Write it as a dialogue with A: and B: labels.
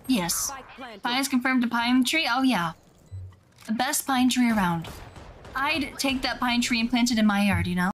A: Yes. Pine is confirmed to pine tree? Oh yeah. The best pine tree around. I'd take that pine tree and plant it in my yard, you know?